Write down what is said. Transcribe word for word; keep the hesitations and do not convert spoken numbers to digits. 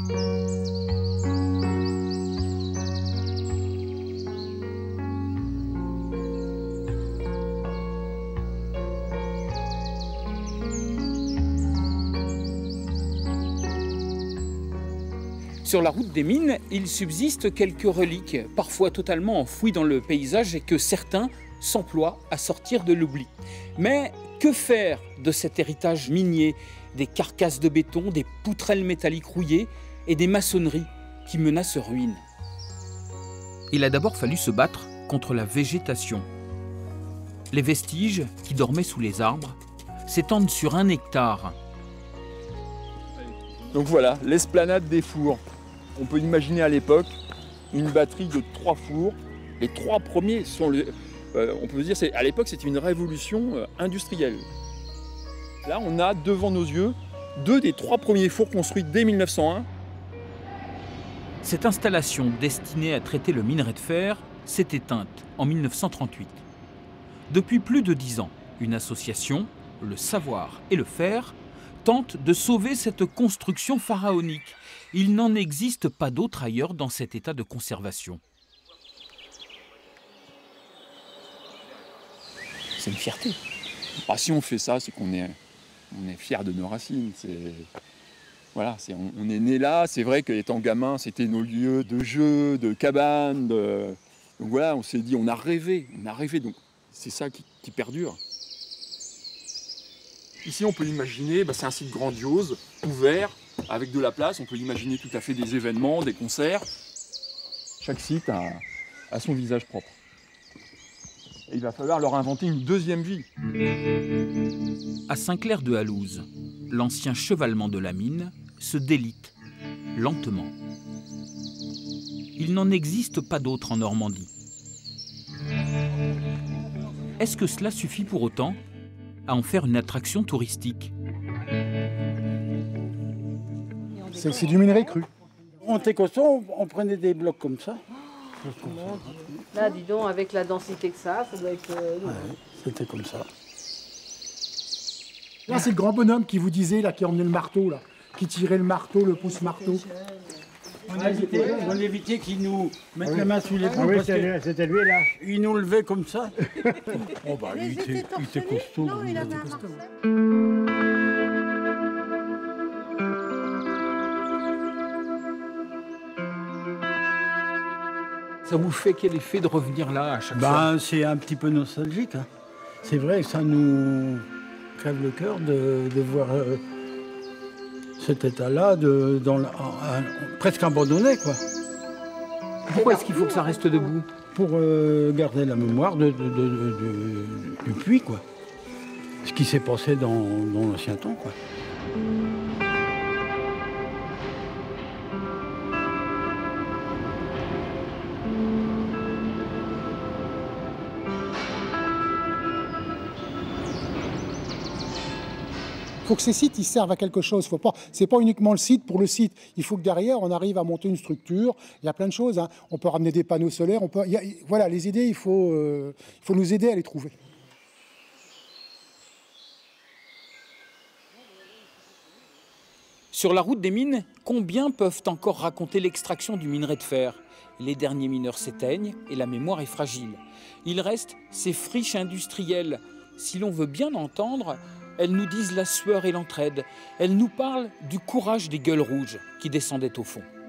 Sur la route des mines, il subsiste quelques reliques, parfois totalement enfouies dans le paysage et que certains s'emploient à sortir de l'oubli. Mais que faire de cet héritage minier, des carcasses de béton, des poutrelles métalliques rouillées et des maçonneries qui menacent ruine? Il a d'abord fallu se battre contre la végétation. Les vestiges qui dormaient sous les arbres s'étendent sur un hectare. Donc voilà, l'esplanade des fours. On peut imaginer à l'époque une batterie de trois fours. Les trois premiers sont, le, euh, on peut dire, c'est, à l'époque c'était une révolution euh, industrielle. Là on a devant nos yeux deux des trois premiers fours construits dès mille neuf cent un. Cette installation destinée à traiter le minerai de fer s'est éteinte en mille neuf cent trente-huit. Depuis plus de dix ans, une association, le Savoir et le Fer, tente de sauver cette construction pharaonique. Il n'en existe pas d'autre ailleurs dans cet état de conservation. C'est une fierté. Ah, si on fait ça, c'est qu'on est, on est fiers de nos racines. C'est, voilà, c'est, on, on est né là. C'est vrai qu'étant gamin, c'était nos lieux de jeu, de cabane. De... Donc voilà, on s'est dit, on a rêvé, on a rêvé. Donc c'est ça qui, qui perdure. Ici, on peut imaginer, bah, c'est un site grandiose, ouvert, avec de la place. On peut imaginer tout à fait des événements, des concerts. Chaque site a, a son visage propre. Et il va falloir leur inventer une deuxième vie. À Saint-Clair-de-Halouze, l'ancien chevalement de la mine se délite lentement. Il n'en existe pas d'autre en Normandie. Est-ce que cela suffit pour autant à en faire une attraction touristique? C'est, c'est du minerai cru. On était costaud, on prenait des blocs comme ça. Là, dis donc, avec la densité que ça, ça doit être... Euh, ouais, c'était comme ça. Là, c'est le grand bonhomme qui vous disait, là, qui emmenait le marteau, là, qui tirait le marteau, le pouce-marteau. On évitait, on évitait qu'il nous mette ah oui. la main sous les Ah oui, c'était, c'était lui, là. Il nous levait comme ça. Oh bah, lui, il était, il était costaud. Non, il avait un costaud. Ça vous fait quel effet de revenir là à chaque ben, fois? C'est un petit peu nostalgique. Hein. C'est vrai que ça nous crève le cœur de, de voir euh, cet état-là, de, dans la, un, presque abandonné, quoi. Pourquoi est-ce qu'il faut que ça reste debout? Pour euh, garder la mémoire de, de, de, de, de, du puits, quoi. Ce qui s'est passé dans, dans l'ancien temps, quoi. Il faut que ces sites ils servent à quelque chose. Ce n'est pas uniquement le site pour le site. Il faut que derrière, on arrive à monter une structure. Il y a plein de choses. Hein. On peut ramener des panneaux solaires. On peut, il y a, voilà, les idées, il faut, euh, il faut nous aider à les trouver. Sur la route des mines, combien peuvent encore raconter l'extraction du minerai de fer? Les derniers mineurs s'éteignent et la mémoire est fragile. Il reste ces friches industrielles. Si l'on veut bien entendre, elles nous disent la sueur et l'entraide. Elles nous parlent du courage des gueules rouges qui descendaient au fond.